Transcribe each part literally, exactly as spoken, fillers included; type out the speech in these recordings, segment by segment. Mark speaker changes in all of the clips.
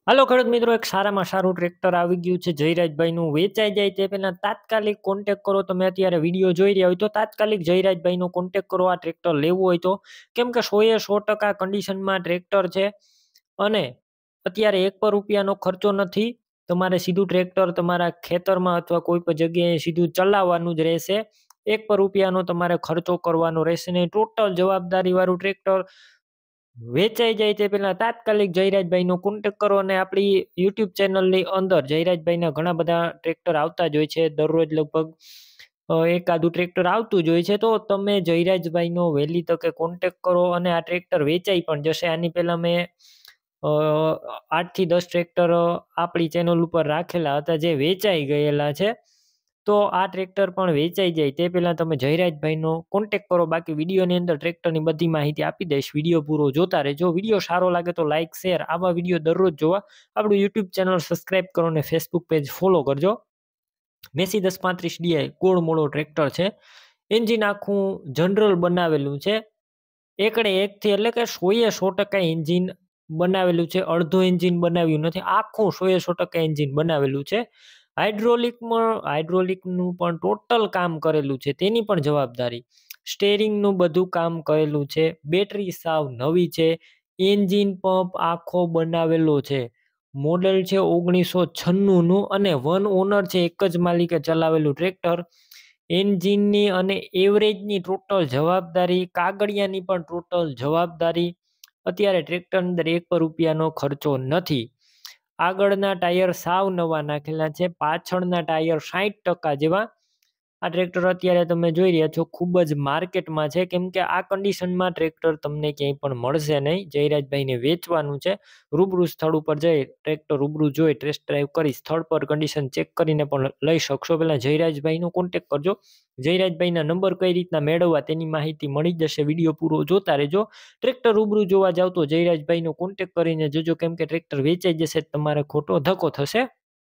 Speaker 1: હાલો ખેડૂત મિત્રો, એક સારામાં સારું ટ્રેક્ટર આવી ગયું છે જયરાજભાઈનું. વેચાઈ જાય તે પહેલા તાત્કાલિક કોન્ટેક કરો. તમે અત્યારે વિડીયો જોઈ રહ્યા હોય તો તાત્કાલિક જયરાજભાઈનો કોન્ટેક કરો આ ટ્રેક્ટર લેવું હોય તો. કેમ કે સો એ સો ટકા કન્ડિશનમાં ટ્રેક્ટર છે અને અત્યારે એક પણ રૂપિયાનો ખર્ચો નથી. તમારે સીધું ટ્રેક્ટર તમારા ખેતરમાં અથવા કોઈ પણ જગ્યાએ સીધું ચલાવવાનું જ રહેશે. એક પણ રૂપિયાનો તમારે ખર્ચો કરવાનો રહેશે નહીં. ટોટલ જવાબદારીવાળું ટ્રેક્ટર. વેચાઈ જાય તે પહેલા તાત્કાલિક જયરાજભાઈનો કોન્ટેક કરો અને આપણી યુટ્યુબ ચેનલની અંદર જયરાજભાઈના ઘણા બધા ટ્રેક્ટર આવતા જ હોય છે. દરરોજ લગભગ અ, એકાદું ટ્રેક્ટર આવતું જ હોય છે. તો તમે જયરાજભાઈનો વહેલી તકે કોન્ટેક કરો અને આ ટ્રેક્ટર વેચાઈ પણ જશે. આની પહેલા મેં અ, આઠ થી દસ ટ્રેક્ટર આપણી ચેનલ ઉપર રાખેલા હતા જે વેચાઈ ગયેલા છે. તો આ ટ્રેક્ટર પણ વેચાઈ જાય તે પહેલા તમે જયરાજભાઈનો કોન્ટેક કરો. બાકી વિડીયોની અંદર ટ્રેક્ટરની બધી માહિતી આપી દઈશ. વિડીયો પૂરો જોતા રહેજો. વિડીયો સારો લાગે તો લાઇક શેર આવા વિડીયો દરરોજ જોવા આપણું યુટ્યુબ ચેનલ સબસ્ક્રાઇબ કરો અને ફેસબુક પેજ ફોલો કરજો. મેસી દસ પાંત્રીસ ડીઆઈ ગોળ મોળો ટ્રેક્ટર છે. એન્જિન આખું જનરલ બનાવેલું છે. એકડે એકથી એટલે કે સો એ સો ટકા એન્જિન બનાવેલું છે. અડધું એન્જિન બનાવ્યું નથી, આખું સો એ સો ટકા એન્જિન બનાવેલું છે. હાઇડ્રોલિકમાં હાઇડ્રોલિકનું પણ ટોટલ કામ કરેલું છે, તેની પણ જવાબદારી. સ્ટેરિંગનું બધું કામ કરેલું છે. બેટરી સાવ નવી છે. એન્જિન પંપ આખો બનાવેલો છે. મોડલ છે ઓગણીસો છન્નુંનું અને વન ઓનર છે, એક જ માલિકે ચલાવેલું ટ્રેક્ટર. એન્જિનની અને એવરેજની ટોટલ જવાબદારી, કાગળિયાની પણ ટોટલ જવાબદારી. અત્યારે ટ્રેક્ટર અંદર એક પણ રૂપિયાનો ખર્ચો નથી. આગળના ટાયર સાવ નવા નાખેલા છે, પાછળના ટાયર સાઠ ટકા જેવા. આ ટ્રેક્ટર અત્યારે તમે જોઈ રહ્યા છો ખૂબ જ માર્કેટમાં છે, કેમ કે આ કન્ડિશનમાં ટ્રેક્ટર તમને ક્યાંય પણ મળશે નહીં. જયરાજભાઈને વેચવાનું છે. રૂબરૂ સ્થળ ઉપર જઈ ટ્રેક્ટર રૂબરૂ જોઈ ટેસ્ટ ડ્રાઈવ કરી સ્થળ પર કન્ડિશન ચેક કરીને પણ લઈ શકશો. પહેલા જયરાજભાઈનો કોન્ટેક કરજો. જયરાજભાઈના નંબર કઈ રીતના મેળવવા તેની માહિતી મળી જશે. વિડીયો પૂરો જોતા રહેજો. ટ્રેક્ટર રૂબરૂ જોવા જાવ તો જયરાજભાઈનો કોન્ટેક કરીને જજો, કેમ કે ટ્રેક્ટર વેચાઈ જશે તમારે ખોટો ધક્કો થશે.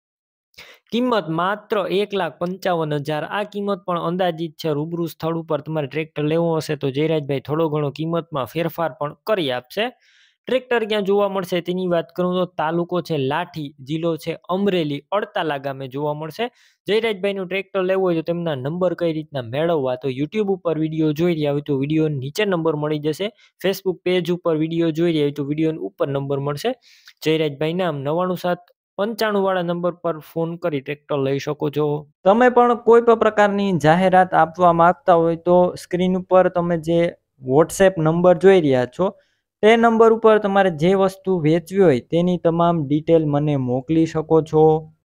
Speaker 1: કિંમત માત્ર એક લાખ પંચાવન હજાર. આ કિંમત પણ અંદાજિત છે. રૂબરૂ સ્થળ ઉપર તમારે ટ્રેક્ટર લેવો હશે તો જયરાજભાઈ થોડો ઘણો કિંમતમાં ફેરફાર પણ કરી આપશે. ટ્રેક્ટર ક્યાં જોવા મળશે તેની વાત કરું તો તાલુકો છે લાઠી, જિલ્લો છે અમરેલી, અડતાલા ગામે જોવા મળશે. જયરાજભાઈનું ટ્રેક્ટર લેવું હોય તો તેમના નંબર કઈ રીતના મેળવવા, તો યુટ્યુબ ઉપર વિડીયો જોઈ રહ્યા હોય તો વિડીયો નીચે નંબર મળી જશે. ફેસબુક પેજ ઉપર વિડીયો જોઈ રહ્યા હોય તો વિડીયો ઉપર નંબર મળશે. જયરાજભાઈ નામ નવાણું સાત પંચાણું વાળા નંબર પર ફોન કરી ટ્રેક્ટર લઈ શકો છો. તમે પણ કોઈ પણ પ્રકારની જાહેરાત આપવા માંગતા હોય તો સ્ક્રીન ઉપર તમે જે વોટ્સએપ નંબર જોઈ રહ્યા છો તે નંબર ઉપર તમારે જે વસ્તુ વેચવી હોય તેની તમામ ડિટેલ મને મોકલી શકો છો.